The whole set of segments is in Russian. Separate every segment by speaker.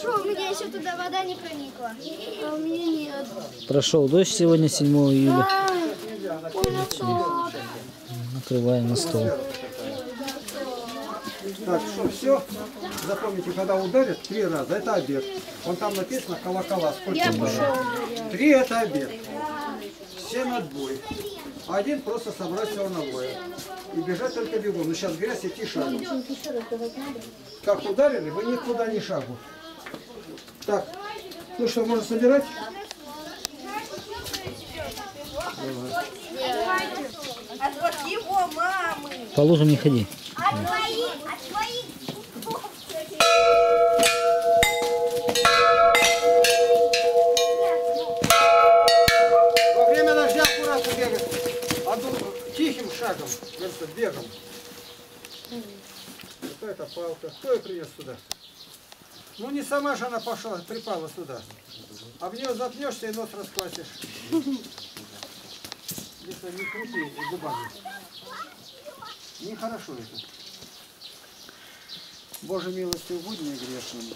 Speaker 1: Хорошо, у меня еще туда вода не проникла. А у меня нет.
Speaker 2: Прошел дождь сегодня, 7 июля.
Speaker 1: Хорошо.
Speaker 2: Накрываем на стол.
Speaker 3: Так, что все? Запомните, когда ударят 3 раза, это обед. Вон там написано колокола. Сколько?
Speaker 1: Я пошел.
Speaker 3: 3 это обед. 7 отбой. А 1 просто собрать все на бой. И бежать только бегом. Но сейчас грязь, идти шагу. Как ударили, вы никуда не шагу. Так, ну что, можно собирать?
Speaker 4: От его мамы.
Speaker 2: По лужам не ходи.
Speaker 4: От твоих.
Speaker 3: Во время дождя аккуратно бегать. Тихим шагом, говорится, бегом. Кто это палка? Кто ее принес сюда? Ну не сама же она пошла, припала сюда. А в нее запнешься и нос расквасишь. Если не крути губами. Нехорошо это. Боже милостью будь мне грешному.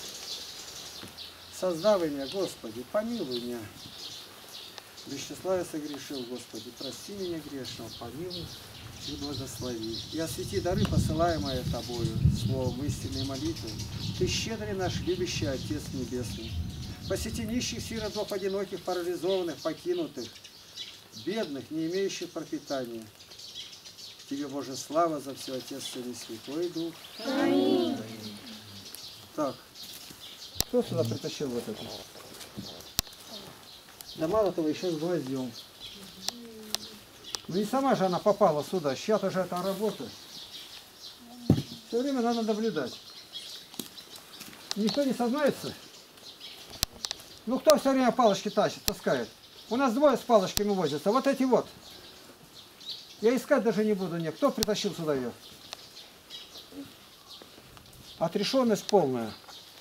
Speaker 3: Создавай меня, Господи, помилуй меня. Без числа я согрешил, Господи, прости меня грешного, помилуй и благослови. И освети дары, посылаемые Тобою, словом истинной молитвы. Ты щедрый наш, любящий Отец Небесный. Посети нищих, сирот, вдов, одиноких, парализованных, покинутых, бедных, не имеющих пропитания. Тебе, Боже, слава за все, Отец, Сын и Святой Дух. Аминь. Так, кто сюда притащил вот это? Да мало того, еще с гвоздем. Ну и сама же она попала сюда. Сейчас уже это работа. Все время надо наблюдать. Никто не сознается. Ну кто все время палочки тащит, таскает? У нас 2 с палочками возятся. Вот эти вот. Я искать даже не буду. Нет. Кто притащил сюда ее? Отрешенность полная.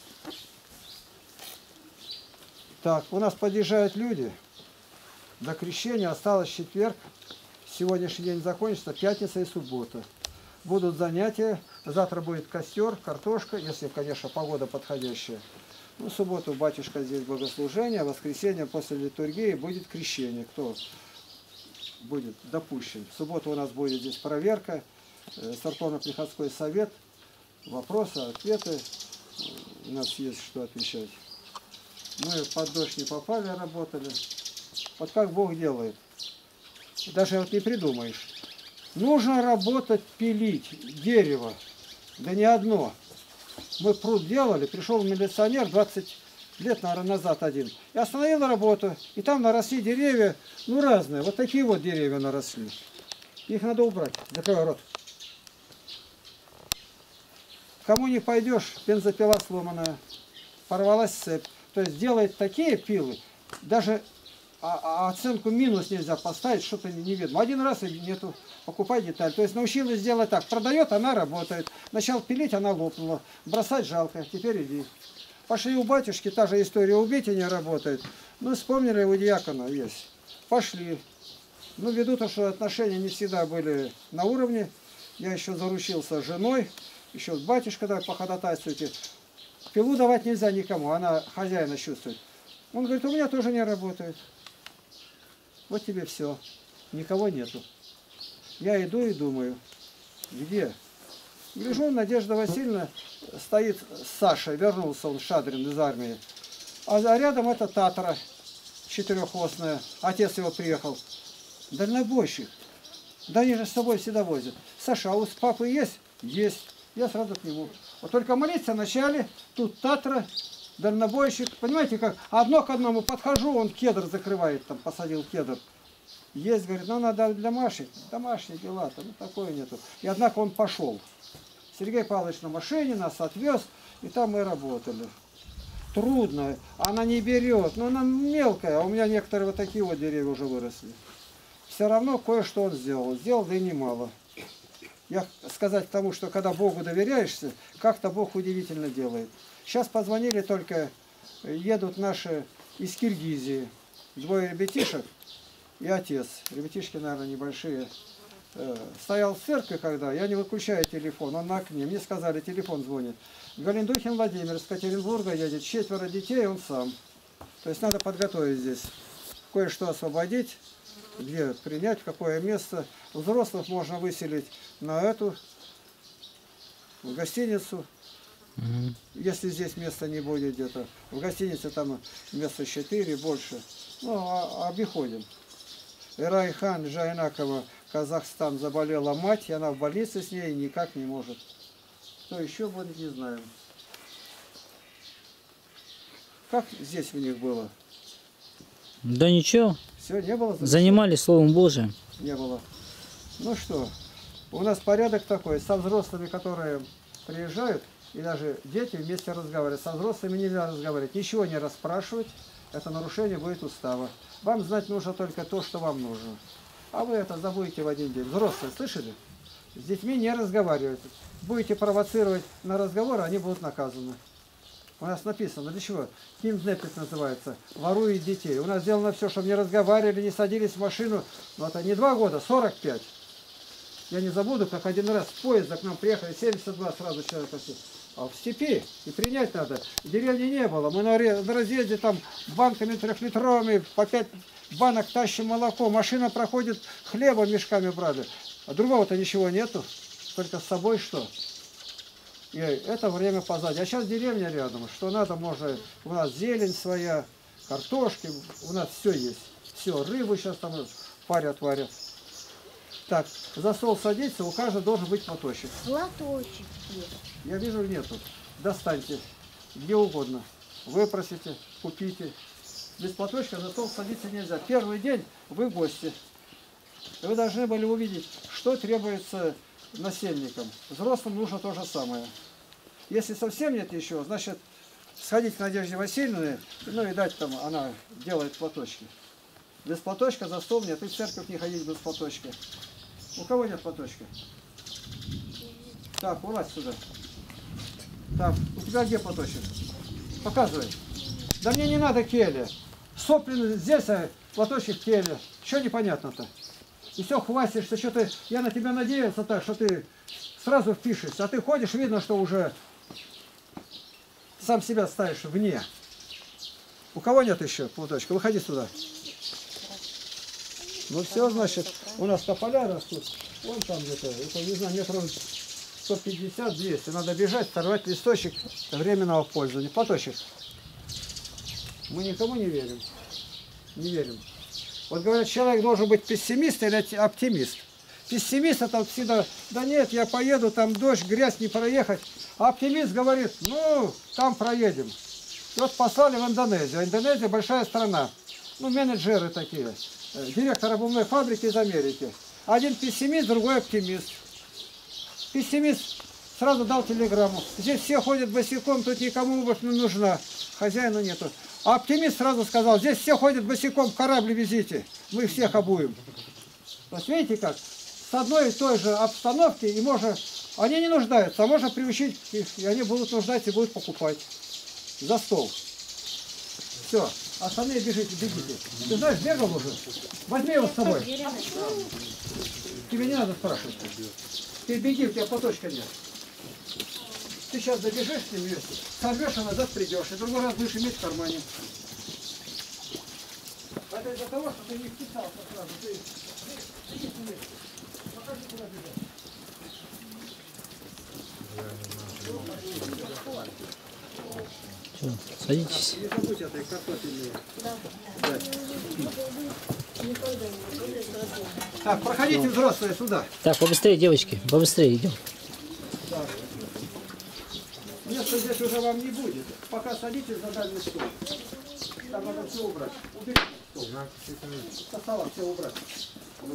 Speaker 3: Так, у нас подъезжают люди. До крещения осталось четверг. Сегодняшний день закончится, пятница и суббота. Будут занятия. Завтра будет костер, картошка, если, конечно, погода подходящая. Ну, в субботу батюшка здесь богослужение, а в воскресенье после литургии будет крещение. Кто будет допущен. В субботу у нас будет здесь проверка, церковно-приходской совет, вопросы, ответы. У нас есть что отвечать. Мы под дождь не попали, работали. Вот как Бог делает. Даже вот не придумаешь. Нужно работать, пилить дерево. Да не одно. Мы пруд делали, пришел милиционер 20 лет, наверное, назад один. И остановил работу. И там наросли деревья, ну разные. Вот такие вот деревья наросли. Их надо убрать. Закрой рот. Кому не пойдешь, бензопила сломанная. Порвалась цепь. То есть делает такие пилы, даже оценку минус нельзя поставить, что-то не видно. Один раз и нету, покупай деталь. То есть научилась делать так, продает, она работает. Начал пилить, она лопнула. Бросать жалко, теперь иди. Пошли у батюшки, та же история, убить и не работает. Ну, вспомнили, у диакона есть. Пошли. Ну, ввиду того, что отношения не всегда были на уровне, я еще заручился с женой, еще с батюшкой, давай походатайствуйте. Пилу давать нельзя никому, она хозяина чувствует. Он говорит, у меня тоже не работает. Вот тебе все. Никого нету. Я иду и думаю, где? Гляжу, Надежда Васильевна стоит с Сашей, вернулся он, Шадрин из армии. А рядом это Татра, четыреххвостная. Отец его приехал. Дальнобойщик. Да они же с собой всегда возят. Саша, а у папы есть? Есть. Я сразу к нему. Вот только молиться вначале, тут Татра, дальнобойщик. Понимаете, как одно к одному подхожу, он кедр закрывает, там посадил кедр. Есть, говорит, ну надо для Маши, домашние дела-то, ну такое нету. И однако он пошел. Сергей Павлович на машине нас отвез, и там мы работали. Трудно, она не берет, но она мелкая, а у меня некоторые вот такие вот деревья уже выросли. Все равно кое-что он сделал, да и немало. Я сказать к тому, что когда Богу доверяешься, как-то Бог удивительно делает. Сейчас позвонили только, едут наши из Киргизии, 2 ребятишек и отец. Ребятишки, наверное, небольшие. стоял в церкви, когда я не выключаю телефон, он на окне. Мне сказали, телефон звонит. Галиндухин Владимир из Екатеринбурга едет, 4 детей, он сам. То есть надо подготовить здесь, кое-что освободить, где принять, в какое место. Взрослых можно выселить на эту, в гостиницу. Если здесь места не будет где-то. В гостинице там места 4, больше. Ну, обиходим. Райхан Жайнакова, Казахстан, заболела мать, и она в больнице с ней никак не может. Кто еще будет, не знаем. Как здесь у них было?
Speaker 2: Да ничего,
Speaker 3: Все, не было?
Speaker 2: занимались Словом Божиим.
Speaker 3: Не было. Ну что, у нас порядок такой, со взрослыми, которые приезжают, и даже дети вместе разговаривают. Со взрослыми нельзя разговаривать, ничего не расспрашивать, это нарушение будет устава. Вам знать нужно только то, что вам нужно. А вы это забудете в один день. Взрослые, слышали? С детьми не разговаривать. Будете провоцировать на разговор, они будут наказаны. У нас написано, для чего? Кинднеппинг называется. Ворует детей. У нас сделано все, чтобы не разговаривали, не садились в машину. Но это не 2 года, 45. Я не забуду, как один раз с поезда к нам приехали, 72 сразу человека. А в степи, и принять надо. Деревни не было. Мы на разъезде там банками 3-литровыми, по 5 банок тащим молоко. Машина проходит, хлеба мешками брали. А другого-то ничего нету. Только с собой что? И это время позади. А сейчас деревня рядом. Что надо, можно. У нас зелень своя, картошки. У нас все есть. Все, рыбу сейчас там варят. Так, за стол садиться, у каждого должен быть платочек.
Speaker 1: Платочек.
Speaker 3: Я вижу, нету. Достаньте. Где угодно. Выпросите, купите. Без платочка за стол садиться нельзя. Первый день вы гости. Вы должны были увидеть, что требуется насельникам. Взрослым нужно то же самое. Если совсем нет еще, значит, сходить к Надежде Васильевне, ну и дать там, она делает платочки. Без платочка за стол нет, и в церковь не ходить без платочка. У кого нет платочка? Так, улазь сюда. Так, у тебя где платочек? Показывай. Да мне не надо келья. Сопли здесь, а платочек келья. Что непонятно-то? И все, хвастаешься, что ты... Я на тебя надеялся так, что ты сразу впишешься. А ты ходишь, видно, что уже сам себя ставишь вне. У кого нет еще платочка? Выходи сюда. Ну все, значит, у нас тополя растут. Вон там где-то, это, не знаю, метров 150-200. Надо бежать, сорвать листочек временного пользования. Платочек. Мы никому не верим. Не верим. Вот говорят, человек должен быть пессимист или оптимист. Пессимист это всегда, да нет, я поеду, там дождь, грязь, не проехать. А оптимист говорит, ну, там проедем. И вот послали в Индонезию. Индонезия большая страна. Ну, менеджеры такие. Директор обувной фабрики из Америки. Один пессимист, другой оптимист. Пессимист сразу дал телеграмму. Здесь все ходят босиком, тут никому обувь не нужна. Хозяину нету. А оптимист сразу сказал, здесь все ходят босиком, корабль везите. Мы всех обуем. Вот видите как? С одной и той же обстановки, и можно... Они не нуждаются, а можно приучить их, и они будут нуждаться и будут покупать. За стол. Все. Остальные бегите. Ты знаешь, бегал уже? Возьми его с собой. Тебе не надо спрашивать. Ты беги, у тебя платочка нет. Ты сейчас добежишь с ним вместе, сорвешь, а назад придешь, и другой раз будешь иметь в кармане. Это из-за того, что ты не вписался сразу. Ты беги вместе. Покажи, куда бежать.
Speaker 2: Всё, садитесь.
Speaker 3: Не забудь этой картофельной. Да. Так, проходите, взрослые, сюда.
Speaker 2: Так, побыстрее, девочки, побыстрее идем.
Speaker 3: Так. Места здесь уже вам не будет. Пока садитесь за дальний стол. Там надо все убрать. Уберите стол. Со стола все убрать.
Speaker 5: Мы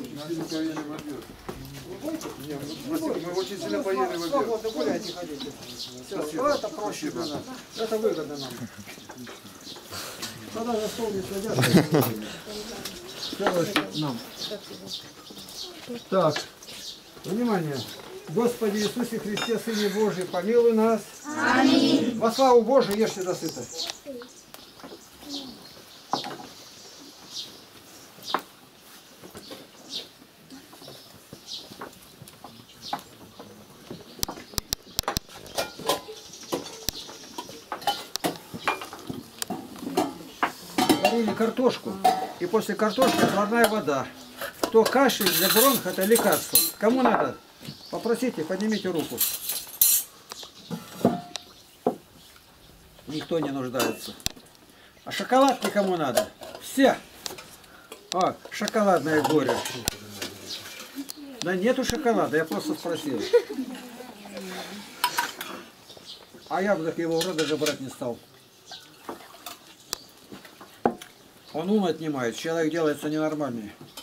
Speaker 5: очень сильно поели в обед.
Speaker 3: Свободно гуляйте, ходите. Все, это проще для нас. Это выгодно нам. Тогда за стол не садятся. Нам. Так, внимание. Господи Иисусе Христе, Сыне Божий, помилуй нас. Аминь. Во славу Божию ешьте досыта. варили картошку, и после картошки отварная вода. То кашель для бронх это лекарство. Кому надо? Попросите, поднимите руку. Никто не нуждается. А шоколад никому надо. Все. О, шоколадное горе. Да нету шоколада, я просто спросил. А я бы так его в рот даже брать не стал. Он ум отнимает, человек делается ненормальный.